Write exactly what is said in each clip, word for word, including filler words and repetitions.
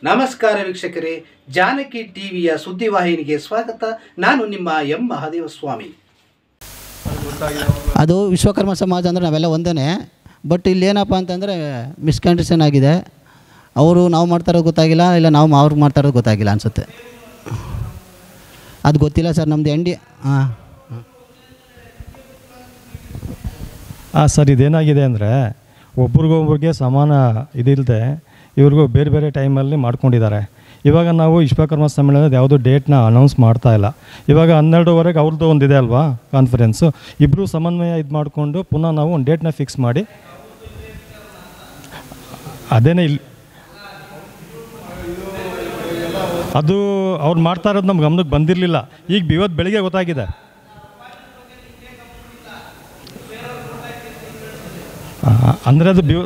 ನಮಸ್ಕಾರ ವೀಕ್ಷಕರೇ, ಜಾನಕಿ ಟಿವಿಯ ಸುದ್ದಿವಾಹಿನಿಗೆ ಸ್ವಾಗತ. ನಾನು ನಿಮ್ಮ ಎಂ ಮಹಾದೇವ ಸ್ವಾಮಿ. ಅದು ವಿಶ್ವಕರ್ಮ ಸಮಾಜ ಅಂದರೆ ನಾವೆಲ್ಲ ಒಂದೇ. ಬಟ್ ಇಲ್ಲಿ ಏನಪ್ಪ ಅಂತಂದರೆ ಮಿಸ್ಕಂಡೀಷನ್ ಆಗಿದೆ. ಅವರು ನಾವು ಮಾಡ್ತಾ ಇರೋದು ಗೊತ್ತಾಗಿಲ್ಲ, ಇಲ್ಲ ನಾವು ಅವ್ರಿಗೆ ಮಾಡ್ತಾ ಇರೋದು ಗೊತ್ತಾಗಿಲ್ಲ ಅನಿಸುತ್ತೆ. ಅದು ಗೊತ್ತಿಲ್ಲ ಸರ್. ನಮ್ಮದು ಎನ್ ಡಿ ಹಾಂ ಹಾಂ ಸರ್, ಇದೇನಾಗಿದೆ ಅಂದರೆ ಒಬ್ರಿಗೊಬ್ರಿಗೆ ಸಮಾನ ಇದಿಲ್ಲದೆ ಇವ್ರಿಗೂ ಬೇರೆ ಬೇರೆ ಟೈಮಲ್ಲಿ ಮಾಡ್ಕೊಂಡಿದ್ದಾರೆ. ಇವಾಗ ನಾವು ವಿಶ್ವಕರ್ಮ ಸಮ್ಮೇಳನದ ಯಾವುದೋ ಡೇಟ್ನ ಅನೌನ್ಸ್ ಮಾಡ್ತಾ ಇಲ್ಲ. ಇವಾಗ ಹನ್ನೆರಡುವರೆಗೆ ಅವ್ರದ್ದು ಒಂದಿದೆ ಅಲ್ವಾ ಕಾನ್ಫರೆನ್ಸು, ಇಬ್ಬರು ಸಮನ್ವಯ ಇದು ಮಾಡಿಕೊಂಡು ಪುನಃ ನಾವು ಒಂದು ಡೇಟ್ನ ಫಿಕ್ಸ್ ಮಾಡಿ ಅದೇನೇ ಇಲ್ಲಿ ಅದು ಅವ್ರು ಮಾಡ್ತಾ ಇರೋದು ನಮ್ಮ ಗಮನಕ್ಕೆ ಬಂದಿರಲಿಲ್ಲ. ಈಗ ಇವತ್ತು ಬೆಳಿಗ್ಗೆ ಗೊತ್ತಾಗಿದೆ. ಅಂದರೆ ಅದು ಬಿವ್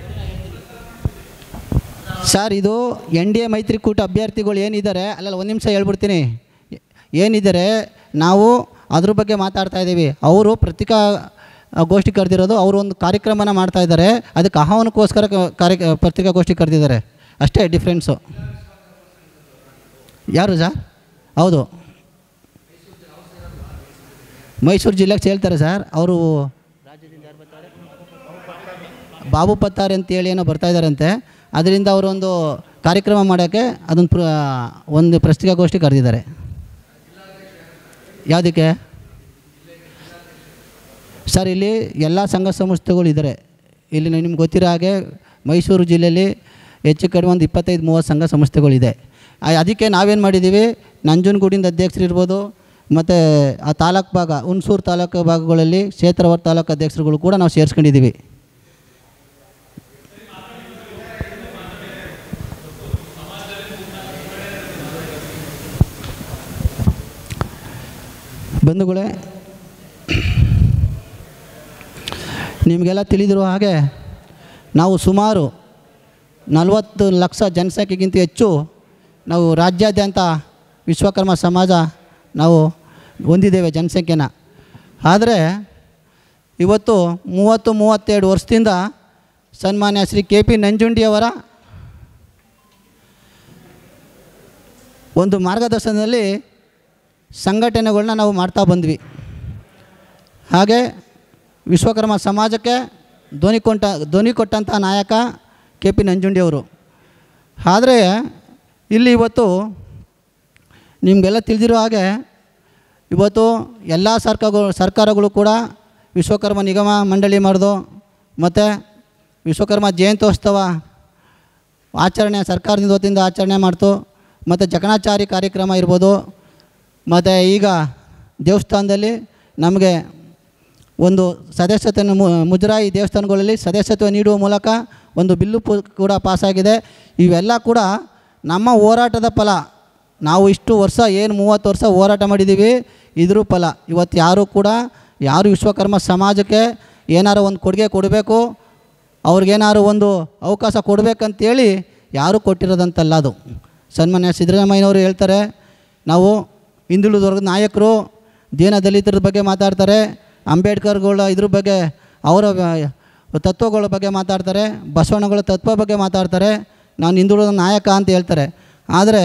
ಸರ್, ಇದು ಎನ್ ಡಿ ಎ ಮೈತ್ರಿಕೂಟ ಅಭ್ಯರ್ಥಿಗಳು ಏನಿದ್ದಾರೆ, ಅಲ್ಲಲ್ಲ ಒಂದು ನಿಮಿಷ ಹೇಳ್ಬಿಡ್ತೀನಿ. ಏನಿದ್ದಾರೆ ನಾವು ಅದ್ರ ಬಗ್ಗೆ ಮಾತಾಡ್ತಾ ಇದ್ದೀವಿ. ಅವರು ಪತ್ರಿಕಾ ಗೋಷ್ಠಿ ಕರೆದಿರೋದು, ಅವರು ಒಂದು ಕಾರ್ಯಕ್ರಮನ ಮಾಡ್ತಾ ಇದ್ದಾರೆ. ಅದಕ್ಕೆ ಆಹ್ವಾನಕ್ಕೋಸ್ಕರ ಕಾರ್ಯ ಪತ್ರಿಕಾಗೋಷ್ಠಿ ಕರೆದಿದ್ದಾರೆ, ಅಷ್ಟೇ ಡಿಫ್ರೆನ್ಸು. ಯಾರು ಸರ್? ಹೌದು, ಮೈಸೂರು ಜಿಲ್ಲೆಗೆ ಸೇಳ್ತಾರೆ ಸರ್. ಅವರು ಬಾಬು ಪತ್ತಾರ್ ಅಂತೇಳಿ ಏನೋ ಬರ್ತಾ ಇದ್ದಾರಂತೆ. ಅದರಿಂದ ಅವರೊಂದು ಕಾರ್ಯಕ್ರಮ ಮಾಡೋಕ್ಕೆ ಅದೊಂದು ಪ್ರ ಒಂದು ಪತ್ರಿಕಾಗೋಷ್ಠಿ ಕರೆದಿದ್ದಾರೆ. ಯಾವುದಕ್ಕೆ ಸರ್? ಇಲ್ಲಿ ಎಲ್ಲ ಸಂಘ ಸಂಸ್ಥೆಗಳು ಇದ್ದಾರೆ. ಇಲ್ಲಿ ನಿಮ್ಗೆ ಗೊತ್ತಿರೋ ಹಾಗೆ ಮೈಸೂರು ಜಿಲ್ಲೆಯಲ್ಲಿ ಹೆಚ್ಚು ಕಡಿಮೆ ಒಂದು ಇಪ್ಪತ್ತೈದು ಮೂವತ್ತು ಸಂಘ ಸಂಸ್ಥೆಗಳಿದೆ. ಅದಕ್ಕೆ ನಾವೇನು ಮಾಡಿದ್ದೀವಿ, ನಂಜನಗೂಡಿಂದ ಅಧ್ಯಕ್ಷರು ಇರ್ಬೋದು, ಮತ್ತು ಆ ತಾಲೂಕು ಭಾಗ ಹುಣಸೂರು ತಾಲೂಕು ಭಾಗಗಳಲ್ಲಿ ಕ್ಷೇತ್ರವಾರ ತಾಲೂಕು ಅಧ್ಯಕ್ಷರುಗಳು ಕೂಡ ನಾವು ಸೇರಿಸ್ಕೊಂಡಿದ್ದೀವಿ. ಬಂಧುಗಳೇ, ನಿಮಗೆಲ್ಲ ತಿಳಿದಿರುವ ಹಾಗೆ ನಾವು ಸುಮಾರು ನಲವತ್ತು ಲಕ್ಷ ಜನಸಂಖ್ಯೆಗಿಂತ ಹೆಚ್ಚು ನಾವು ರಾಜ್ಯಾದ್ಯಂತ ವಿಶ್ವಕರ್ಮ ಸಮಾಜ ನಾವು ಹೊಂದಿದ್ದೇವೆ ಜನಸಂಖ್ಯೆನ. ಆದರೆ ಇವತ್ತು ಮೂವತ್ತು ಮೂವತ್ತೆರಡು ವರ್ಷದಿಂದ ಸನ್ಮಾನ್ಯ ಶ್ರೀ ಕೆ ಪಿ ನಂಜುಂಡಿಯವರ ಒಂದು ಮಾರ್ಗದರ್ಶನದಲ್ಲಿ ಸಂಘಟನೆಗಳನ್ನ ನಾವು ಮಾಡ್ತಾ ಬಂದ್ವಿ. ಹಾಗೆ ವಿಶ್ವಕರ್ಮ ಸಮಾಜಕ್ಕೆ ಧ್ವನಿ ಕೊಟ್ಟ ಧ್ವನಿ ಕೊಟ್ಟಂಥ ನಾಯಕ ಕೆ ಪಿ ನಂಜುಂಡಿಯವರು. ಆದರೆ ಇಲ್ಲಿ ಇವತ್ತು ನಿಮಗೆಲ್ಲ ತಿಳಿದಿರೋ ಹಾಗೆ ಇವತ್ತು ಎಲ್ಲ ಸರ್ಕಾರಗಳು ಸರ್ಕಾರಗಳು ಕೂಡ ವಿಶ್ವಕರ್ಮ ನಿಗಮ ಮಂಡಳಿ ಮಾಡೋದು, ಮತ್ತು ವಿಶ್ವಕರ್ಮ ಜಯಂತ್ಯೋತ್ಸವ ಆಚರಣೆ ಸರ್ಕಾರದಿಂದ ವತಿಯಿಂದ ಆಚರಣೆ ಮಾಡ್ತು, ಮತ್ತು ಜಕಣಾಚಾರಿ ಕಾರ್ಯಕ್ರಮ ಇರ್ಬೋದು, ಮತ್ತು ಈಗ ದೇವಸ್ಥಾನದಲ್ಲಿ ನಮಗೆ ಒಂದು ಸದಸ್ಯತೆಯನ್ನು ಮುಜರಾಯಿ ದೇವಸ್ಥಾನಗಳಲ್ಲಿ ಸದಸ್ಯತ್ವ ನೀಡುವ ಮೂಲಕ ಒಂದು ಬಿಲ್ಲು ಕೂಡ ಪಾಸಾಗಿದೆ. ಇವೆಲ್ಲ ಕೂಡ ನಮ್ಮ ಹೋರಾಟದ ಫಲ. ನಾವು ಇಷ್ಟು ವರ್ಷ ಏನು ಮೂವತ್ತು ವರ್ಷ ಹೋರಾಟ ಮಾಡಿದ್ದೀವಿ, ಇದ್ರ ಫಲ. ಇವತ್ತು ಯಾರೂ ಕೂಡ ಯಾರು ವಿಶ್ವಕರ್ಮ ಸಮಾಜಕ್ಕೆ ಏನಾರು ಒಂದು ಕೊಡುಗೆ ಕೊಡಬೇಕು, ಅವ್ರಿಗೇನಾರು ಒಂದು ಅವಕಾಶ ಕೊಡಬೇಕಂತೇಳಿ ಯಾರೂ ಕೊಟ್ಟಿರೋದಂತಲ್ಲ. ಅದು ಸನ್ಮಾನ್ಯ ಸಿದ್ದರಾಮಯ್ಯನವರು ಹೇಳ್ತಾರೆ, ನಾವು ಹಿಂದುಳಿದ ವರ್ಗದ ನಾಯಕರು ದೀನ ದಲಿತರ ಬಗ್ಗೆ ಮಾತಾಡ್ತಾರೆ, ಅಂಬೇಡ್ಕರ್ಗಳ ಇದ್ರ ಬಗ್ಗೆ ಅವರ ತತ್ವಗಳ ಬಗ್ಗೆ ಮಾತಾಡ್ತಾರೆ, ಬಸವಣ್ಣಗಳ ತತ್ವ ಬಗ್ಗೆ ಮಾತಾಡ್ತಾರೆ, ನಾನು ಹಿಂದುಳಿದ ನಾಯಕ ಅಂತ ಹೇಳ್ತಾರೆ. ಆದರೆ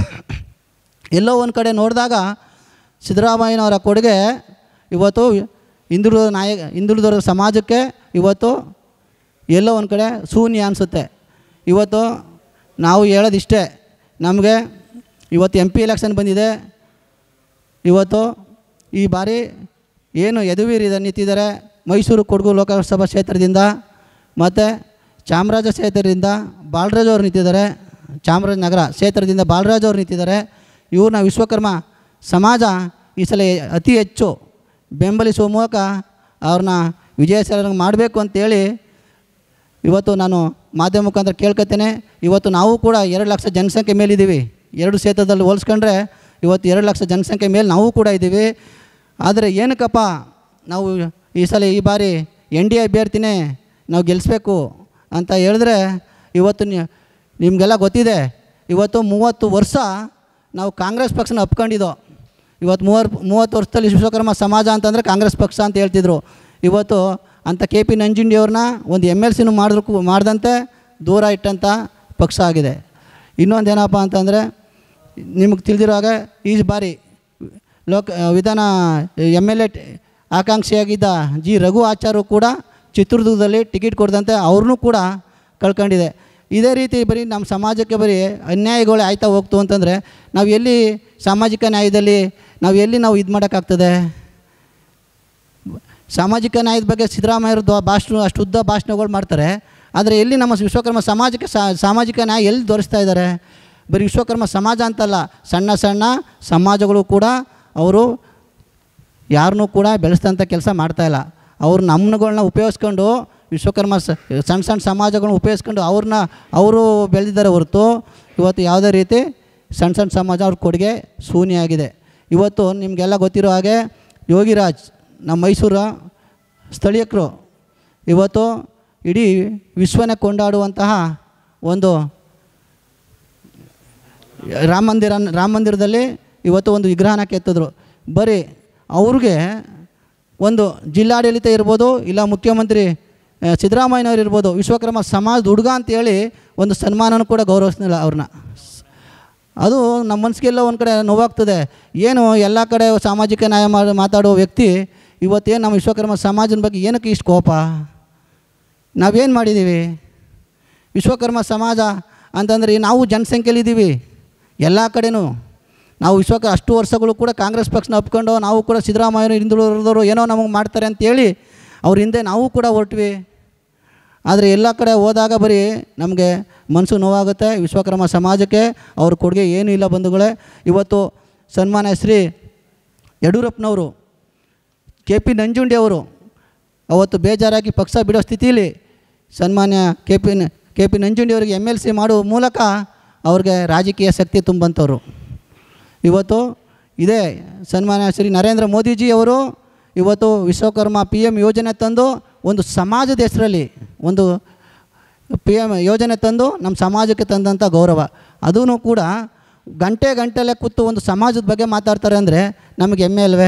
ಎಲ್ಲೋ ಒಂದು ಕಡೆ ನೋಡಿದಾಗ ಸಿದ್ದರಾಮಯ್ಯನವರ ಕೊಡುಗೆ ಇವತ್ತು ಹಿಂದುಳಿದ ನಾಯಕ ಹಿಂದುಳಿದ ವರ್ಗದ ಸಮಾಜಕ್ಕೆ ಇವತ್ತು ಎಲ್ಲೋ ಒಂದು ಕಡೆ ಶೂನ್ಯ ಅನಿಸುತ್ತೆ. ಇವತ್ತು ನಾವು ಹೇಳೋದಿಷ್ಟೇ, ನಮಗೆ ಇವತ್ತು ಎಂ ಪಿ ಎಲೆಕ್ಷನ್ ಬಂದಿದೆ. ಇವತ್ತು ಈ ಬಾರಿ ಏನು ಯದುವೀರ್ ನಿಂತಿದ್ದಾರೆ ಮೈಸೂರು ಕೊಡಗು ಲೋಕಸಭಾ ಕ್ಷೇತ್ರದಿಂದ, ಮತ್ತು ಚಾಮರಾಜ ಕ್ಷೇತ್ರದಿಂದ ಬಾಲರಾಜ್ ಅವರು ನಿಂತಿದ್ದಾರೆ, ಚಾಮರಾಜನಗರ ಕ್ಷೇತ್ರದಿಂದ ಬಾಲರಾಜ್ ಅವರು ನಿಂತಿದ್ದಾರೆ. ಇವ್ರನ್ನ ವಿಶ್ವಕರ್ಮ ಸಮಾಜ ಈ ಸಲ ಅತಿ ಹೆಚ್ಚು ಬೆಂಬಲಿಸುವ ಮೂಲಕ ಅವ್ರನ್ನ ವಿಜಯಶೀಲರಾಗಿ ಮಾಡಬೇಕು ಅಂತೇಳಿ ಇವತ್ತು ನಾನು ಮಾಧ್ಯಮ ಮುಖಾಂತರ ಕೇಳ್ಕೊತೇನೆ. ಇವತ್ತು ನಾವು ಕೂಡ ಎರಡು ಲಕ್ಷ ಜನಸಂಖ್ಯೆ ಮೇಲಿದ್ದೀವಿ. ಎರಡು ಕ್ಷೇತ್ರದಲ್ಲಿ ಹೋಲಿಸ್ಕೊಂಡ್ರೆ ಇವತ್ತು ಎರಡು ಲಕ್ಷ ಜನಸಂಖ್ಯೆ ಮೇಲೆ ನಾವು ಕೂಡ ಇದ್ದೀವಿ. ಆದರೆ ಏನಕ್ಕಪ್ಪ ನಾವು ಈ ಸಲ ಈ ಬಾರಿ ಎನ್ ಡಿ ಎ ಅಭ್ಯರ್ಥಿನೇ ನಾವು ಗೆಲ್ಲಿಸ್ಬೇಕು ಅಂತ ಹೇಳಿದ್ರೆ, ಇವತ್ತು ನಿಮಗೆಲ್ಲ ಗೊತ್ತಿದೆ, ಇವತ್ತು ಮೂವತ್ತು ವರ್ಷ ನಾವು ಕಾಂಗ್ರೆಸ್ ಪಕ್ಷನ ಒಪ್ಕೊಂಡಿದ್ದೋ. ಇವತ್ತು ಮೂವರ್ ಮೂವತ್ತು ವರ್ಷದಲ್ಲಿ ವಿಶ್ವಕರ್ಮ ಸಮಾಜ ಅಂತಂದರೆ ಕಾಂಗ್ರೆಸ್ ಪಕ್ಷ ಅಂತ ಹೇಳ್ತಿದ್ರು. ಇವತ್ತು ಅಂಥ ಕೆ ಪಿ ನಂಜುಂಡಿಯವ್ರನ್ನ ಒಂದು ಎಮ್ ಎಲ್ ಸಿನೂ ಮಾಡಿದ್ರು ಮಾಡಿದಂತೆ ದೂರ ಇಟ್ಟಂಥ ಪಕ್ಷ ಆಗಿದೆ. ಇನ್ನೊಂದೇನಪ್ಪ ಅಂತಂದರೆ ನಿಮಗೆ ತಿಳಿದಿರೋ ಹಾಗೆ ಈ ಬಾರಿ ಲೋಕ ವಿಧಾನ ಎಮ್ ಎಲ್ ಎ ಆಕಾಂಕ್ಷಿಯಾಗಿದ್ದ ಜಿ ರಘು ಆಚಾರ್ಯರು ಕೂಡ ಚಿತ್ರದುರ್ಗದಲ್ಲಿ ಟಿಕೆಟ್ ಕೊಡದಂತೆ ಅವ್ರನ್ನೂ ಕೂಡ ಕಳ್ಕೊಂಡಿದೆ. ಇದೇ ರೀತಿ ಬರೀ ನಮ್ಮ ಸಮಾಜಕ್ಕೆ ಬರೀ ಅನ್ಯಾಯಗಳು ಆಯ್ತಾ ಹೋಗ್ತು ಅಂತಂದರೆ ನಾವು ಎಲ್ಲಿ ಸಾಮಾಜಿಕ ನ್ಯಾಯದಲ್ಲಿ ನಾವು ಎಲ್ಲಿ ನಾವು ಇದು ಮಾಡೋಕ್ಕಾಗ್ತದೆ? ಸಾಮಾಜಿಕ ನ್ಯಾಯದ ಬಗ್ಗೆ ಸಿದ್ದರಾಮಯ್ಯವ್ರದ್ದು ಭಾಷಣ ಅಷ್ಟು ಉದ್ದ ಭಾಷಣಗಳು ಮಾಡ್ತಾರೆ, ಆದರೆ ಎಲ್ಲಿ ನಮ್ಮ ವಿಶ್ವಕರ್ಮ ಸಮಾಜಕ್ಕೆ ಸಾಮಾಜಿಕ ನ್ಯಾಯ ಎಲ್ಲಿ ತೋರಿಸ್ತಾ ಇದ್ದಾರೆ? ಬರೀ ವಿಶ್ವಕರ್ಮ ಸಮಾಜ ಅಂತಲ್ಲ, ಸಣ್ಣ ಸಣ್ಣ ಸಮಾಜಗಳು ಕೂಡ ಅವರು ಯಾರನ್ನೂ ಕೂಡ ಬೆಳೆಸ್ತಂಥ ಕೆಲಸ ಮಾಡ್ತಾಯಿಲ್ಲ. ಅವ್ರು ನಮ್ಮಗಳನ್ನ ಉಪಯೋಗಿಸ್ಕೊಂಡು ವಿಶ್ವಕರ್ಮ ಸ ಸಣ್ಣ ಸಣ್ಣ ಸಮಾಜಗಳನ್ನ ಉಪಯೋಗಿಸ್ಕೊಂಡು ಅವ್ರನ್ನ ಅವರು ಬೆಳೆದಿದ್ದಾರೆ ಹೊರತು ಇವತ್ತು ಯಾವುದೇ ರೀತಿ ಸಣ್ಣ ಸಣ್ಣ ಸಮಾಜ ಅವ್ರ ಕೊಡುಗೆ ಶೂನ್ಯ ಆಗಿದೆ. ಇವತ್ತು ನಿಮಗೆಲ್ಲ ಗೊತ್ತಿರೋ ಹಾಗೆ ಯೋಗಿರಾಜ್ ನಮ್ಮ ಮೈಸೂರ ಸ್ಥಳೀಯರು ಇವತ್ತು ಇಡೀ ವಿಶ್ವನೇ ಕೊಂಡಾಡುವಂತಹ ಒಂದು ರಾಮ ಮಂದಿರ ರಾಮ ಮಂದಿರದಲ್ಲಿ ಇವತ್ತು ಒಂದು ವಿಗ್ರಹನ ಕೆತ್ತಿದ್ರು. ಬರೀ ಅವ್ರಿಗೆ ಒಂದು ಜಿಲ್ಲಾಡಳಿತ ಇರ್ಬೋದು, ಇಲ್ಲ ಮುಖ್ಯಮಂತ್ರಿ ಸಿದ್ದರಾಮಯ್ಯನವ್ರು ಇರ್ಬೋದು, ವಿಶ್ವಕರ್ಮ ಸಮಾಜದ ಹುಡುಗ ಅಂತೇಳಿ ಒಂದು ಸನ್ಮಾನನೂ ಕೂಡ ಗೌರವಿಸ್ಲಿಲ್ಲ ಅವ್ರನ್ನ. ಅದು ನಮ್ಮ ಮನಸ್ಸಿಗೆಲ್ಲ ಒಂದು ಕಡೆ ನೋವಾಗ್ತದೆ. ಏನು ಎಲ್ಲ ಕಡೆ ಸಾಮಾಜಿಕ ನ್ಯಾಯ ಮಾತಾಡೋ ವ್ಯಕ್ತಿ ಇವತ್ತೇನು ನಮ್ಮ ವಿಶ್ವಕರ್ಮ ಸಮಾಜದ ಬಗ್ಗೆ ಏನಕ್ಕೆ ಇಷ್ಟು ಕೋಪ? ನಾವೇನು ಮಾಡಿದ್ದೀವಿ? ವಿಶ್ವಕರ್ಮ ಸಮಾಜ ಅಂತಂದರೆ ನಾವು ಜನಸಂಖ್ಯೆಲಿದ್ದೀವಿ ಎಲ್ಲ ಕಡೆನೂ. ನಾವು ವಿಶ್ವಕ ಅಷ್ಟು ವರ್ಷಗಳು ಕೂಡ ಕಾಂಗ್ರೆಸ್ ಪಕ್ಷನ ಒಪ್ಕೊಂಡು ನಾವು ಕೂಡ ಸಿದ್ದರಾಮಯ್ಯರು ಹಿಂದುಳಿದವರು ಏನೋ ನಮಗೆ ಮಾಡ್ತಾರೆ ಅಂತೇಳಿ ಅವ್ರ ಹಿಂದೆ ನಾವು ಕೂಡ ಹೊರಟ್ವಿ. ಆದರೆ ಎಲ್ಲ ಕಡೆ ಹೋದಾಗ ಬರೀ ನಮಗೆ ಮನಸ್ಸು ನೋವಾಗುತ್ತೆ. ವಿಶ್ವಕರ್ಮ ಸಮಾಜಕ್ಕೆ ಅವ್ರ ಕೊಡುಗೆ ಏನೂ ಇಲ್ಲ ಬಂಧುಗಳೇ. ಇವತ್ತು ಸನ್ಮಾನ್ಯ ಶ್ರೀ ಯಡಿಯೂರಪ್ಪನವರು, ಕೆ ಪಿ ನಂಜುಂಡಿ ಅವರು ಅವತ್ತು ಬೇಜಾರಾಗಿ ಪಕ್ಷ ಬಿಡೋ ಸ್ಥಿತಿಯಲ್ಲಿ ಸನ್ಮಾನ್ಯ K P K P Nanjundi ಅವರಿಗೆ ಎಮ್ ಎಲ್ ಸಿ ಮಾಡುವ ಮೂಲಕ ಅವ್ರಿಗೆ ರಾಜಕೀಯ ಶಕ್ತಿ ತುಂಬಂಥವ್ರು. ಇವತ್ತು ಇದೇ ಸನ್ಮಾನ್ಯ ಶ್ರೀ ನರೇಂದ್ರ ಮೋದಿಜಿಯವರು ಇವತ್ತು ವಿಶ್ವಕರ್ಮ ಪಿ ಎಮ್ ಯೋಜನೆ ತಂದು ಒಂದು ಸಮಾಜದ ಹೆಸರಲ್ಲಿ ಒಂದು ಪಿ ಎಮ್ ಯೋಜನೆ ತಂದು ನಮ್ಮ ಸಮಾಜಕ್ಕೆ ತಂದಂಥ ಗೌರವ. ಅದೂ ಕೂಡ ಗಂಟೆ ಗಂಟೆಲ್ಲೇ ಕೂತು ಒಂದು ಸಮಾಜದ ಬಗ್ಗೆ ಮಾತಾಡ್ತಾರೆ ಅಂದರೆ ನಮಗೆ ಹೆಮ್ಮೆ ಅಲ್ವೇ?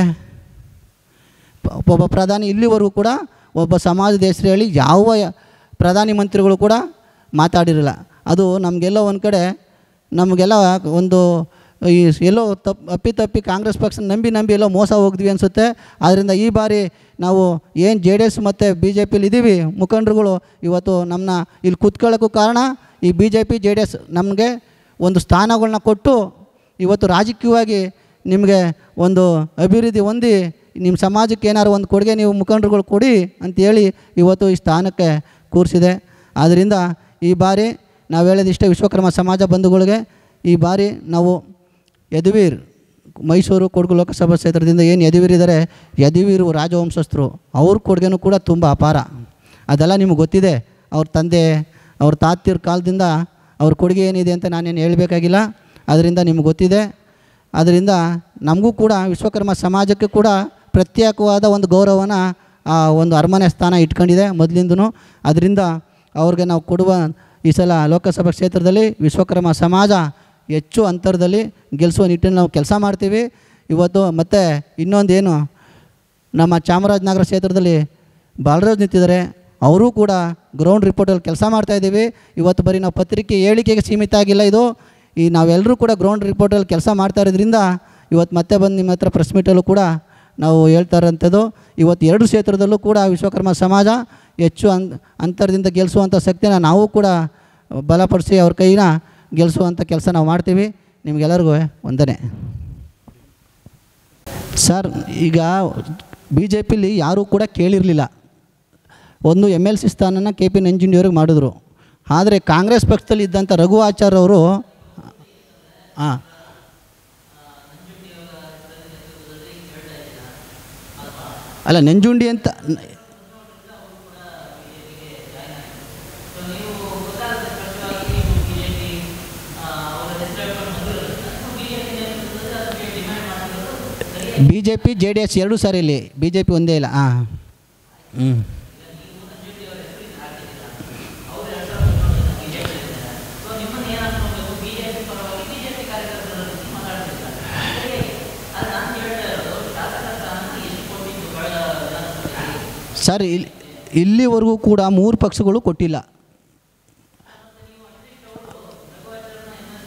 ಒಬ್ಬ ಪ್ರಧಾನಿ ಇಲ್ಲಿವರೆಗೂ ಕೂಡ ಒಬ್ಬ ಸಮಾಜದ ಹೆಸರು ಹೇಳಿ ಯಾವ ಪ್ರಧಾನಿ ಮಂತ್ರಿಗಳು ಕೂಡ ಮಾತಾಡಿರಲಿಲ್ಲ. ಅದು ನಮಗೆಲ್ಲ ಒಂದು ಕಡೆ ನಮಗೆಲ್ಲ ಒಂದು ಈ ಎಲ್ಲೋ ತಪ್ಪು ಅಪ್ಪಿತಪ್ಪಿ ಕಾಂಗ್ರೆಸ್ ಪಕ್ಷ ನಂಬಿ ನಂಬಿ ಎಲ್ಲೋ ಮೋಸ ಹೋಗಿದ್ವಿ ಅನಿಸುತ್ತೆ. ಆದ್ದರಿಂದ ಈ ಬಾರಿ ನಾವು ಏನು ಜೆ ಡಿ ಎಸ್ ಮತ್ತು ಬಿ ಜೆ ಪಿಲಿ ಇದ್ದೀವಿ ಮುಖಂಡರುಗಳು ಇವತ್ತು ನಮ್ಮನ್ನ ಇಲ್ಲಿ ಕೂತ್ಕೊಳ್ಳೋಕ್ಕೂ ಕಾರಣ ಈ B J P J D S ನಮಗೆ ಒಂದು ಸ್ಥಾನಗಳನ್ನ ಕೊಟ್ಟು ಇವತ್ತು ರಾಜಕೀಯವಾಗಿ ನಿಮಗೆ ಒಂದು ಅಭಿವೃದ್ಧಿ ಹೊಂದಿ ನಿಮ್ಮ ಸಮಾಜಕ್ಕೆ ಏನಾದ್ರು ಒಂದು ಕೊಡುಗೆ ನೀವು ಮುಖಂಡರುಗಳು ಕೊಡಿ ಅಂಥೇಳಿ ಇವತ್ತು ಈ ಸ್ಥಾನಕ್ಕೆ ಕೂರಿಸಿದೆ. ಆದ್ದರಿಂದ ಈ ಬಾರಿ ನಾವು ಹೇಳೋದಿಷ್ಟೇ ವಿಶ್ವಕರ್ಮ ಸಮಾಜ ಬಂಧುಗಳಿಗೆ, ಈ ಬಾರಿ ನಾವು ಯದುವೀರ್ ಮೈಸೂರು ಕೊಡಗು ಲೋಕಸಭಾ ಕ್ಷೇತ್ರದಿಂದ ಏನು ಯದುವೀರ್ ಇದ್ದಾರೆ, ಯದುವೀರು ರಾಜವಂಶಸ್ಥರು, ಅವ್ರ ಕೊಡುಗೆನೂ ಕೂಡ ತುಂಬ ಅಪಾರ. ಅದೆಲ್ಲ ನಿಮಗೆ ಗೊತ್ತಿದೆ. ಅವ್ರ ತಂದೆ ಅವ್ರ ತಾತಿರ ಕಾಲದಿಂದ ಅವ್ರ ಕೊಡುಗೆ ಏನಿದೆ ಅಂತ ನಾನೇನು ಹೇಳಬೇಕಾಗಿಲ್ಲ. ಅದರಿಂದ ನಿಮ್ಗೆ ಗೊತ್ತಿದೆ. ಅದರಿಂದ ನಮಗೂ ಕೂಡ ವಿಶ್ವಕರ್ಮ ಸಮಾಜಕ್ಕೆ ಕೂಡ ಪ್ರತ್ಯೇಕವಾದ ಒಂದು ಗೌರವನ ಆ ಒಂದು ಅರಮನೆ ಸ್ಥಾನ ಇಟ್ಕೊಂಡಿದೆ ಮೊದಲಿಂದನೂ. ಅದರಿಂದ ಅವ್ರಿಗೆ ನಾವು ಕೊಡುವ ಈ ಸಲ ಲೋಕಸಭಾ ಕ್ಷೇತ್ರದಲ್ಲಿ ವಿಶ್ವಕರ್ಮ ಸಮಾಜ ಹೆಚ್ಚು ಅಂತರದಲ್ಲಿ ಗೆಲ್ಲಿಸುವ ನಿಟ್ಟಿನಲ್ಲಿ ನಾವು ಕೆಲಸ ಮಾಡ್ತೀವಿ. ಇವತ್ತು ಮತ್ತು ಇನ್ನೊಂದೇನು ನಮ್ಮ ಚಾಮರಾಜನಗರ ಕ್ಷೇತ್ರದಲ್ಲಿ ಬಾಲರಾಜ್ ನಿಂತಿದ್ದಾರೆ, ಅವರೂ ಕೂಡ ಗ್ರೌಂಡ್ ರಿಪೋರ್ಟಲ್ಲಿ ಕೆಲಸ ಮಾಡ್ತಾಯಿದ್ದೀವಿ. ಇವತ್ತು ಬರೀ ನಾವು ಪತ್ರಿಕೆ ಹೇಳಿಕೆಗೆ ಸೀಮಿತ ಆಗಿಲ್ಲ, ಇದು ಈ ನಾವೆಲ್ಲರೂ ಕೂಡ ಗ್ರೌಂಡ್ ರಿಪೋರ್ಟಲ್ಲಿ ಕೆಲಸ ಮಾಡ್ತಾ ಇರೋದ್ರಿಂದ ಇವತ್ತು ಮತ್ತೆ ಬಂದು ನಿಮ್ಮ ಹತ್ರ ಪ್ರೆಸ್ ಮೀಟಲ್ಲೂ ಕೂಡ ನಾವು ಹೇಳ್ತಾ ಇರೋಂಥದ್ದು. ಇವತ್ತು ಎರಡು ಕ್ಷೇತ್ರದಲ್ಲೂ ಕೂಡ ವಿಶ್ವಕರ್ಮ ಸಮಾಜ ಹೆಚ್ಚು ಅನ್ ಅಂತರದಿಂದ ಗೆಲ್ಲಿಸುವಂಥ ಶಕ್ತಿನ ನಾವು ಕೂಡ ಬಲಪಡಿಸಿ ಅವ್ರ ಕೈನ ಗೆಲ್ಲಿಸುವಂಥ ಕೆಲಸ ನಾವು ಮಾಡ್ತೀವಿ. ನಿಮಗೆಲ್ಲರಿಗೂ ವಂದನೆ. ಸರ್, ಈಗ ಬಿ ಜೆ ಪಿಲಿ ಯಾರೂ ಕೂಡ ಕೇಳಿರಲಿಲ್ಲ. ಒಂದು ಎಮ್ ಎಲ್ ಸಿ ಸ್ಥಾನನ ಕೆ ಪಿ ನಂಜುಂಡಿಯವ್ರಿಗೆ ಮಾಡಿದ್ರು. ಆದರೆ ಕಾಂಗ್ರೆಸ್ ಪಕ್ಷದಲ್ಲಿ ಇದ್ದಂಥ ರಘು ಆಚಾರ್ಯ ಅವರು ಹಾಂ ಅಲ್ಲ ನಂಜುಂಡಿ ಅಂತ B J P J D S ಎರಡೂ ಸಾರಿ ಇಲ್ಲಿ ಬಿ ಜೆ ಪಿ ಒಂದೇ ಇಲ್ಲ. ಹಾಂ ಹ್ಞೂ ಸರ್, ಇಲ್ಲಿ ಇಲ್ಲಿವರೆಗೂ ಕೂಡ ಮೂರು ಪಕ್ಷಗಳು ಕೊಟ್ಟಿಲ್ಲ.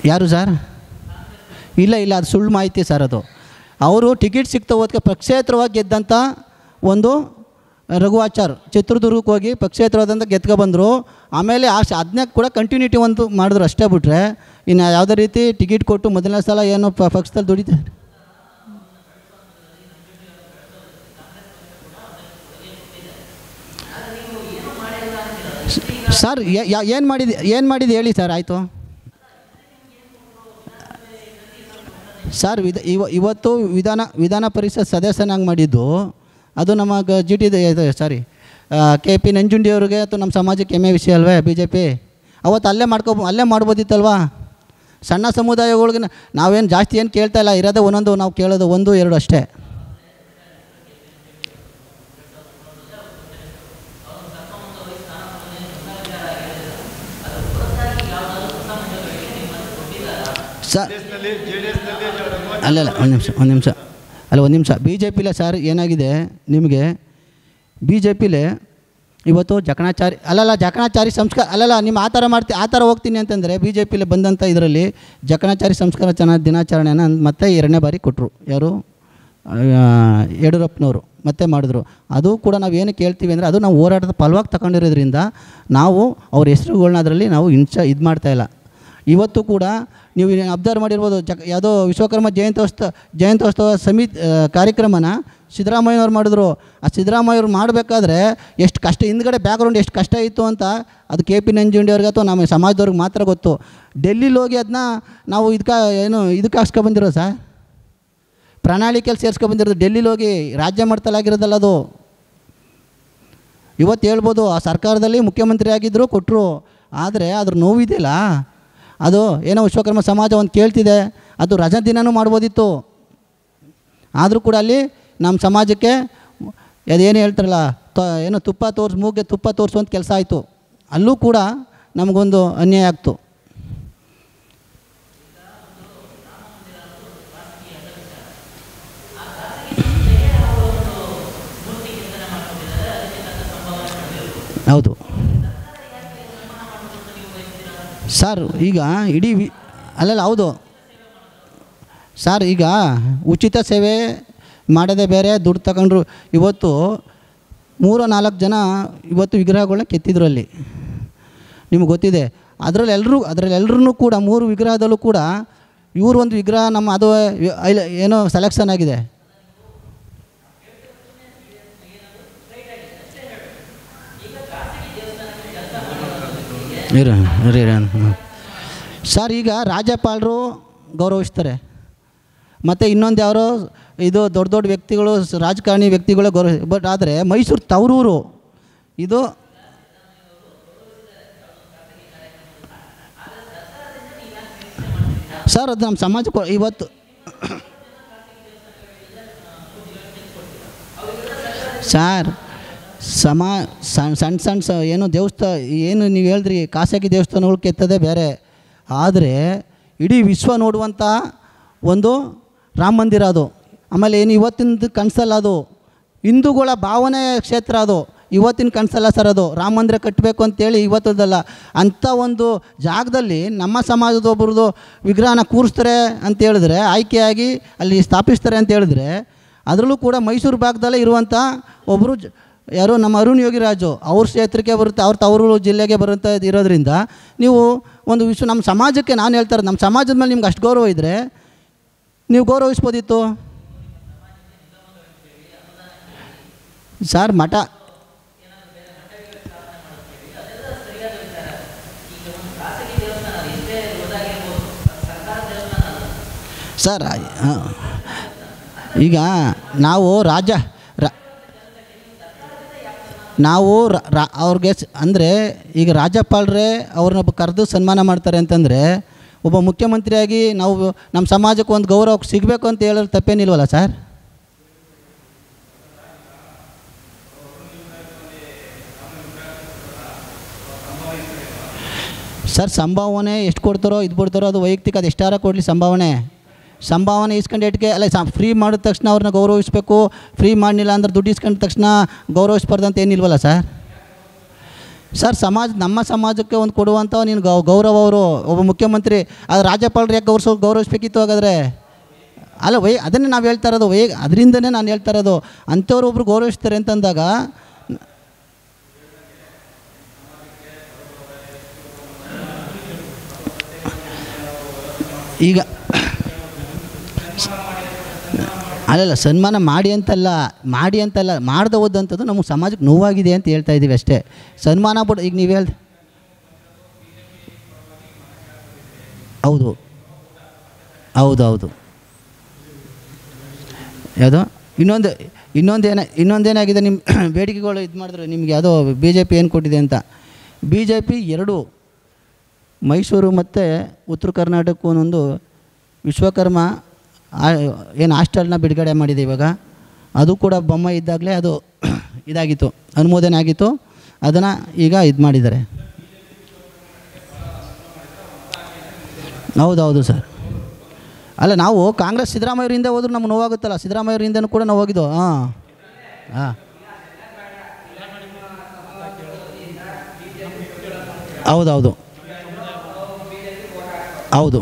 ಯಾರು ಸರ್? ಇಲ್ಲ ಇಲ್ಲ ಅದು ಸುಳ್ಳು ಮಾಹಿತಿ ಸರ್. ಅದು ಅವರು ಟಿಕೆಟ್ ಸಿಗ್ತಾ ಹೋದಕ್ಕೆ ಪಕ್ಷೇತರವಾಗಿ ಗೆದ್ದಂಥ ಒಂದು ರಘುವಾಚಾರ್ ಚಿತ್ರದುರ್ಗಕ್ಕೆ ಹೋಗಿ ಪಕ್ಷೇತರವಾದಂಥ ಗೆದ್ಕೊ ಬಂದರು. ಆಮೇಲೆ ಆ ಅದನ್ನ ಕೂಡ ಕಂಟಿನ್ಯೂಟಿ ಒಂದು ಮಾಡಿದ್ರು ಅಷ್ಟೇ ಬಿಟ್ಟರೆ ಇನ್ನು ಯಾವುದೇ ರೀತಿ ಟಿಕೆಟ್ ಕೊಟ್ಟು ಮೊದಲನೇ ಸಲ ಏನು ಪ ಪಕ್ಷದಲ್ಲಿ ದುಡಿತಾರೆ ಸರ್. ಏನು ಮಾಡಿದೆ ಏನು ಮಾಡಿದೆ ಹೇಳಿ ಸರ್. ಆಯಿತು ಸರ್. ವಿಧ ಇವ ಇವತ್ತು ವಿಧಾನ ವಿಧಾನ ಪರಿಷತ್ ಸದಸ್ಯನಾಗಿ ಮಾಡಿದ್ದು ಅದು ನಮ್ಮ ಗ ಜಿ ಟಿ ಸಾರಿ ಕೆ ಪಿ ನಂಜುಂಡಿಯವ್ರಿಗೆ ಅಥವಾ ನಮ್ಮ ಸಮಾಜಕ್ಕೆ ಹೆಮ್ಮೆ ವಿಷಯ ಅಲ್ವೇ ಬಿ ಜೆ ಪಿ ಅವತ್ತು ಅಲ್ಲೇ ಮಾಡ್ಕೊ ಅಲ್ಲೇ ಮಾಡ್ಬೋದಿತ್ತಲ್ವಾ. ಸಣ್ಣ ಸಮುದಾಯಗಳಿಗೆ ನಾವೇನು ಜಾಸ್ತಿ ಏನು ಕೇಳ್ತಾ ಇಲ್ಲ, ಇರೋದೇ ಒಂದೊಂದು ನಾವು ಕೇಳೋದು ಒಂದು ಎರಡು ಅಷ್ಟೇ. ಸರ್ ಅಲ್ಲಲ್ಲ ಒಂದು ನಿಮಿಷ ಒಂದು ನಿಮಿಷ ಅಲ್ಲ ಒಂದು ನಿಮಿಷ ಬಿ ಜೆ ಪಿಲೇ ಸರ್ ಏನಾಗಿದೆ ನಿಮಗೆ, ಬಿ ಜೆ ಪಿಲೇ ಇವತ್ತು ಜಕಣಾಚಾರಿ ಅಲ್ಲಲ್ಲ ಜಕಣಾಚಾರಿ ಸಂಸ್ಕಾರ ಅಲ್ಲಲ್ಲ ನಿಮ್ಮ ಆ ಥರ ಮಾಡ್ತಿ ಆ ಥರ ಹೋಗ್ತೀನಿ ಅಂತಂದರೆ ಬಿ ಜೆ ಪಿಲೇ ಬಂದಂಥ ಇದರಲ್ಲಿ ಜಕಣಾಚಾರಿ ಸಂಸ್ಕಾರ ಚನ ದಿನಾಚರಣೆನ ಮತ್ತೆ ಎರಡನೇ ಬಾರಿ ಕೊಟ್ಟರು. ಯಾರು? ಯಡಿಯೂರಪ್ಪನವರು ಮತ್ತೆ ಮಾಡಿದ್ರು. ಅದು ಕೂಡ ನಾವು ಏನು ಕೇಳ್ತೀವಿ ಅಂದರೆ ಅದು ನಾವು ಹೋರಾಟದ ಫಲವಾಗಿ ತಗೊಂಡಿರೋದ್ರಿಂದ ನಾವು ಅವ್ರ ಹೆಸರುಗಳ್ನ ಅದರಲ್ಲಿ ನಾವು ಇನ್ಸ ಇದು ಮಾಡ್ತಾಯಿಲ್ಲ. ಇವತ್ತು ಕೂಡ ನೀವು ಅಬ್ಸರ್ವ್ ಮಾಡಿರ್ಬೋದು, ಜ ಯಾವುದೋ ವಿಶ್ವಕರ್ಮ ಜಯಂತ್ಯೋತ್ಸವ ಜಯಂತ್ಯೋತ್ಸವ ಸಮಿತಿ ಕಾರ್ಯಕ್ರಮನ ಸಿದ್ದರಾಮಯ್ಯವ್ರು ಮಾಡಿದ್ರು. ಆ ಸಿದ್ದರಾಮಯ್ಯವ್ರು ಮಾಡಬೇಕಾದ್ರೆ ಎಷ್ಟು ಕಷ್ಟ ಹಿಂದ್ಗಡೆ ಬ್ಯಾಕ್ಗ್ರೌಂಡ್ ಎಷ್ಟು ಕಷ್ಟ ಇತ್ತು ಅಂತ ಅದು ಕೆ ಪಿ ನಂಜುಂಡಿಯವ್ರಿಗೆ ಅಥವಾ ನಮ್ಮ ಸಮಾಜದವ್ರಿಗೆ ಮಾತ್ರ ಗೊತ್ತು. ಡೆಲ್ಲಿಲಿ ಹೋಗಿ ಅದನ್ನ ನಾವು ಇದಕ್ಕೆ ಏನು ಇದಕ್ಕೆ ಹಾಕ್ಸ್ಕೊಬಂದಿರೋ ಸರ್, ಪ್ರಣಾಳಿಕೆಯಲ್ಲಿ ಸೇರಿಸ್ಕೊಬಂದಿರೋದು. ಡೆಲ್ಲಿಲಿ ಹೋಗಿ ರಾಜ್ಯ ಮಟ್ಟದಲ್ಲಾಗಿರೋದಲ್ಲ ಅದು. ಇವತ್ತು ಹೇಳ್ಬೋದು ಆ ಸರ್ಕಾರದಲ್ಲಿ ಮುಖ್ಯಮಂತ್ರಿ ಆಗಿದ್ದರು ಕೊಟ್ಟರು, ಆದರೆ ಅದ್ರ ನೋವಿದೆಯಲ್ಲ ಅದು ಏನೋ ವಿಶ್ವಕರ್ಮ ಸಮಾಜ ಒಂದು ಕೇಳ್ತಿದೆ, ಅದು ರಜಾ ದಿನವೂ ಮಾಡ್ಬೋದಿತ್ತು. ಆದರೂ ಕೂಡ ಅಲ್ಲಿ ನಮ್ಮ ಸಮಾಜಕ್ಕೆ ಅದೇನು ಹೇಳ್ತಾರಲ್ಲ ತ ಏನೋ ತುಪ್ಪ ತೋರಿಸಿ ಮೂಗೆ ತುಪ್ಪ ತೋರಿಸುವಂಥ ಕೆಲಸ ಆಯಿತು. ಅಲ್ಲೂ ಕೂಡ ನಮಗೊಂದು ಅನ್ಯಾಯ ಆಗ್ತು. ಹೌದು ಸರ್. ಈಗ ಇಡೀ ವಿ ಅಲ್ಲಲ್ಲ ಹೌದು ಸರ್. ಈಗ ಉಚಿತ ಸೇವೆ ಮಾಡೋದೇ ಬೇರೆ, ದುಡ್ಡು ತಗೊಂಡ್ರು. ಇವತ್ತು ಮೂರು ನಾಲ್ಕು ಜನ ಇವತ್ತು ವಿಗ್ರಹಗಳನ್ನ ಕೆತ್ತಿದ್ರು ಅಲ್ಲಿ, ನಿಮ್ಗೆ ಗೊತ್ತಿದೆ. ಅದರಲ್ಲಿ ಎಲ್ಲರೂ ಅದರಲ್ಲಿ ಎಲ್ಲರೂ ಕೂಡ ಮೂರು ವಿಗ್ರಹದಲ್ಲೂ ಕೂಡ ಇವರು ಒಂದು ವಿಗ್ರಹ ನಮ್ಮ ಅದು ಏನೋ ಸೆಲೆಕ್ಷನ್ ಆಗಿದೆ. ಇರ ಸರ್. ಈಗ ರಾಜ್ಯಪಾಲರು ಗೌರವಿಸ್ತಾರೆ, ಮತ್ತು ಇನ್ನೊಂದು ಯಾರೋ ಇದು ದೊಡ್ಡ ದೊಡ್ಡ ವ್ಯಕ್ತಿಗಳು ರಾಜಕಾರಣಿ ವ್ಯಕ್ತಿಗಳು ಗೌರವ. ಬಟ್ ಆದರೆ ಮೈಸೂರು ತವರೂರು ಇದು ಸರ್ ಅದು ನಮ್ಮ ಸಮಾಜಕ್ಕೆ ಇವತ್ತು ಸರ್ ಸಮಾ ಸಣ್ಣ ಸಣ್ಣ ಸಣ್ಣ ಸ ಏನು ದೇವಸ್ಥಾನ ಏನು ನೀವು ಹೇಳಿದ್ರಿ ಖಾಸಗಿ ದೇವಸ್ಥಾನಗಳು ಕೆತ್ತದೇ ಬೇರೆ, ಆದರೆ ಇಡೀ ವಿಶ್ವ ನೋಡುವಂಥ ಒಂದು ರಾಮ ಮಂದಿರ ಅದು. ಆಮೇಲೆ ಏನು ಇವತ್ತಿನ ಕನಸಲ್ಲ ಅದು, ಹಿಂದೂಗಳ ಭಾವನೆ ಕ್ಷೇತ್ರ ಅದು. ಇವತ್ತಿನ ಕನಸಲ್ಲ ಸರ್ ಅದು ರಾಮ ಮಂದಿರ ಕಟ್ಟಬೇಕು ಅಂತೇಳಿ ಇವತ್ತದಲ್ಲ. ಅಂಥ ಒಂದು ಜಾಗದಲ್ಲಿ ನಮ್ಮ ಸಮಾಜದೊಬ್ಬರದು ವಿಗ್ರಹನ ಕೂರಿಸ್ತಾರೆ ಅಂತ ಹೇಳಿದ್ರೆ, ಆಯ್ಕೆಯಾಗಿ ಅಲ್ಲಿ ಸ್ಥಾಪಿಸ್ತಾರೆ ಅಂತ ಹೇಳಿದ್ರೆ, ಅದರಲ್ಲೂ ಕೂಡ ಮೈಸೂರು ಭಾಗದಲ್ಲೇ ಇರುವಂಥ ಒಬ್ಬರು ಯಾರೋ ನಮ್ಮ ಅರುಣ್ ಯೋಗಿರಾಜು ಅವ್ರ ಕ್ಷೇತ್ರಕ್ಕೆ ಬರುತ್ತೆ, ಅವ್ರ ತವರು ಜಿಲ್ಲೆಗೆ ಬರುತ್ತಾ ಇರೋದ್ರಿಂದ ನೀವು ಒಂದು ವಿಶ್ವ ನಮ್ಮ ಸಮಾಜಕ್ಕೆ ನಾನು ಹೇಳ್ತಾರೆ ನಮ್ಮ ಸಮಾಜದ ಮೇಲೆ ನಿಮ್ಗೆ ಅಷ್ಟು ಗೌರವ ಇದ್ದರೆ ನೀವು ಗೌರವಿಸ್ಬೋದಿತ್ತು ಸರ್. ಮಠ ಸರ್ ಈಗ ನಾವು ರಾಜ ನಾವು ಅವ್ರಿಗೆ ಅಂದರೆ ಈಗ ರಾಜ್ಯಪಾಲರೇ ಅವ್ರನ್ನ ಕರೆದು ಸನ್ಮಾನ ಮಾಡ್ತಾರೆ ಅಂತಂದರೆ ಒಬ್ಬ ಮುಖ್ಯಮಂತ್ರಿಯಾಗಿ ನಾವು ನಮ್ಮ ಸಮಾಜಕ್ಕೆ ಒಂದು ಗೌರವ ಸಿಗಬೇಕು ಅಂತ ಹೇಳೋದು ತಪ್ಪೇನಿಲ್ವಲ್ಲ ಸರ್? ಸರ್ ಸಂಭಾವನೆ ಎಷ್ಟು ಕೊಡ್ತಾರೋ ಇದು ಕೊಡ್ತಾರೋ ಅದು ವೈಯಕ್ತಿಕ, ಅದು ಎಷ್ಟಾರ ಕೊಡಲಿ ಸಂಭಾವನೆ ಸಂಭಾವನೆ ಇಸ್ಕೊಂಡು ಇಟ್ಕೆ ಅಲ್ಲ ಸ ಫ್ರೀ ಮಾಡಿದ ತಕ್ಷಣ ಅವ್ರನ್ನ ಗೌರವಿಸಬೇಕು, ಫ್ರೀ ಮಾಡಲಿಲ್ಲ ಅಂದ್ರೆ ದುಡ್ಡು ಇಸ್ಕೊಂಡ ತಕ್ಷಣ ಗೌರವಿಸ್ಬಾರ್ದು ಅಂತ ಏನಿಲ್ವಲ್ಲ ಸರ್? ಸರ್ ಸಮಾಜ ನಮ್ಮ ಸಮಾಜಕ್ಕೆ ಒಂದು ಕೊಡುವಂಥ ನೀನು ಗೌ ಗೌರವ ಅವರು ಒಬ್ಬ ಮುಖ್ಯಮಂತ್ರಿ ಅದು ರಾಜ್ಯಪಾಲರು ಯಾಕೆ ಗೌರವ ಗೌರವಿಸ್ಬೇಕಿತ್ತು ಹಾಗಾದರೆ ಅಲ್ಲ ವೈ ಅದನ್ನೇ ನಾವು ಹೇಳ್ತಾ ಇರೋದು ವೈ ಅದರಿಂದನೇ ನಾನು ಹೇಳ್ತಾ ಇರೋದು ಅಂಥವ್ರು ಒಬ್ರು ಗೌರವಿಸ್ತಾರೆ ಅಂತಂದಾಗ ಈಗ ಅಲ್ಲಲ್ಲ ಸನ್ಮಾನ ಮಾಡಿ ಅಂತಲ್ಲ ಮಾಡಿ ಅಂತಲ್ಲ ಮಾಡ್ದೆ ಹೋದಂಥದ್ದು ನಮಗೆ ಸಮಾಜಕ್ಕೆ ನೋವಾಗಿದೆ ಅಂತ ಹೇಳ್ತಾ ಇದ್ದೀವಿ ಅಷ್ಟೇ. ಸನ್ಮಾನ ಬಿಡು ಈಗ ನೀವು ಹೇಳ್ದೆ ಹೌದು ಹೌದು ಹೌದು ಯಾವುದೋ ಇನ್ನೊಂದು ಇನ್ನೊಂದು ಏನ ಇನ್ನೊಂದೇನಾಗಿದೆ ನಿಮ್ಮ ಬೇಡಿಕೆಗಳು ಇದು ಮಾಡಿದ್ರು ನಿಮ್ಗೆ ಯಾವುದೋ ಬಿ ಜೆ ಪಿ ಏನು ಕೊಟ್ಟಿದೆ ಅಂತ. ಬಿ ಜೆ ಪಿ ಎರಡು ಮೈಸೂರು ಮತ್ತು ಉತ್ತರ ಕರ್ನಾಟಕಕ್ಕೂ ಒಂದೊಂದು ವಿಶ್ವಕರ್ಮ ಏನು ಹಾಸ್ಟೆಲ್ನ ಬಿಡುಗಡೆ ಮಾಡಿದೆ ಇವಾಗ. ಅದು ಕೂಡ ಬೊಮ್ಮ ಇದ್ದಾಗಲೇ ಅದು ಇದಾಗಿತ್ತು, ಅನುಮೋದನೆ ಆಗಿತ್ತು. ಅದನ್ನು ಈಗ ಇದು ಮಾಡಿದ್ದಾರೆ. ಹೌದೌದು ಸರ್. ಅಲ್ಲ ನಾವು ಕಾಂಗ್ರೆಸ್ ಸಿದ್ದರಾಮಯ್ಯವರಿಂದ ಹೋದ್ರೂ ನಮ್ಗೆ ನೋವಾಗುತ್ತಲ್ಲ, ಸಿದ್ದರಾಮಯ್ಯವರಿಂದನೂ ಕೂಡ ನಾವು ಹೋಗಿದ್ದು. ಹಾಂ ಹಾಂ ಹೌದೌದು ಹೌದು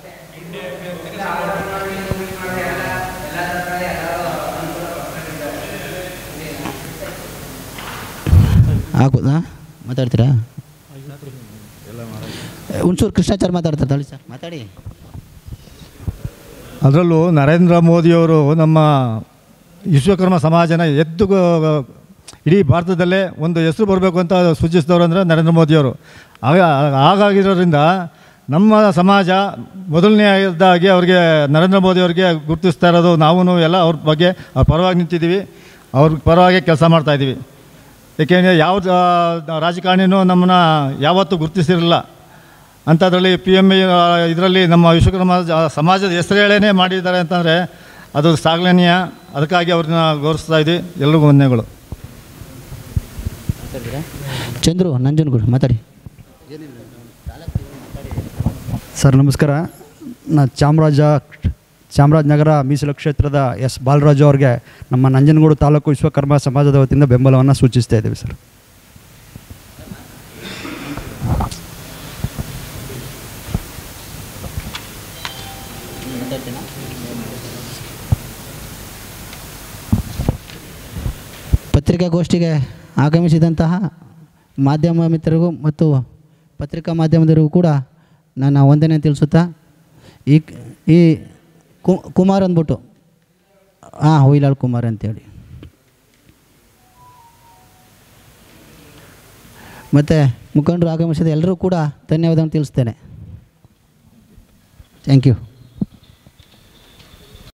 ಆಗ್ಬೋದಾ? ಮಾತಾಡ್ತೀರಾ? ಹುಣಸೂರು ಕೃಷ್ಣಾಚಾರ್ ಮಾತಾಡ್ತಾರೆ ತಳಿ ಸರ್, ಮಾತಾಡಿ. ಅದರಲ್ಲೂ ನರೇಂದ್ರ ಮೋದಿಯವರು ನಮ್ಮ ವಿಶ್ವಕರ್ಮ ಸಮಾಜನ ಎದ್ದು ಇಡೀ ಭಾರತದಲ್ಲೇ ಒಂದು ಹೆಸರು ಬರಬೇಕು ಅಂತ ಸೂಚಿಸಿದವರು ಅಂದರೆ ನರೇಂದ್ರ ಮೋದಿಯವರು. ಆಗ ಹಾಗಾಗಿರೋದ್ರಿಂದ ನಮ್ಮ ಸಮಾಜ ಮೊದಲನೇದಾಗಿ ಅವ್ರಿಗೆ ನರೇಂದ್ರ ಮೋದಿಯವ್ರಿಗೆ ಗುರುತಿಸ್ತಾ ಇರೋದು. ನಾವು ಎಲ್ಲ ಅವ್ರ ಬಗ್ಗೆ ಅವ್ರ ಪರವಾಗಿ ನಿಂತಿದ್ದೀವಿ, ಅವ್ರ ಪರವಾಗಿ ಕೆಲಸ ಮಾಡ್ತಾಯಿದ್ದೀವಿ. ಏಕೆಂದರೆ ಯಾವ ರಾಜಕಾರಣಿನೂ ನಮ್ಮನ್ನು ಯಾವತ್ತೂ ಗುರುತಿಸಿರಲಿಲ್ಲ. ಅಂಥದ್ರಲ್ಲಿ ಪಿ ಎಮ್ ಇದರಲ್ಲಿ ನಮ್ಮ ವಿಶ್ವಕರ್ಮ ಸಮಾಜದ ಹೆಸರು ಹೇಳೇ ಮಾಡಿದ್ದಾರೆ ಅಂತಂದರೆ ಅದು ಶ್ಲಾಘನೀಯ. ಅದಕ್ಕಾಗಿ ಅವ್ರನ್ನ ಗೌರವಿಸ್ತಾ ಇದ್ದೀವಿ. ಎಲ್ರಿಗೂ ವಂದನೆಗಳು. ಚಂದ್ರು ನಂಜನಗೂಡು ಮಾತಾಡಿ. ಸರ್ ನಮಸ್ಕಾರ. ನಾ ಚಾಮರಾಜ ಚಾಮರಾಜನಗರ ಮೀಸಲು ಕ್ಷೇತ್ರದ ಎಸ್ ಬಾಲರಾಜು ಅವ್ರಿಗೆ ನಮ್ಮ ನಂಜನಗೂಡು ತಾಲೂಕು ವಿಶ್ವಕರ್ಮ ಸಮಾಜದ ವತಿಯಿಂದ ಬೆಂಬಲವನ್ನು ಸೂಚಿಸ್ತಾ ಇದ್ದೀವಿ ಸರ್. ಪತ್ರಿಕಾಗೋಷ್ಠಿಗೆ ಆಗಮಿಸಿದಂತಹ ಮಾಧ್ಯಮ ಮಿತ್ರರಿಗೂ ಮತ್ತು ಪತ್ರಿಕಾ ಮಾಧ್ಯಮದವರಿಗೂ ಕೂಡ ನಾನು ವಂದನೆ ತಿಳಿಸುತ್ತಾ, ಈ ಈ ಕುಮಾರ್ ಅಂದ್ಬಿಟ್ಟು ಹಾಂ ಹುಯಿಲಾಳ್ ಕುಮಾರ್ ಅಂತೇಳಿ ಮತ್ತು ಮುಖಂಡರು ಆಗಮಿಸಿದ ಎಲ್ಲರೂ ಕೂಡ ಧನ್ಯವಾದವನ್ನು ತಿಳಿಸ್ತೇನೆ. Thank you.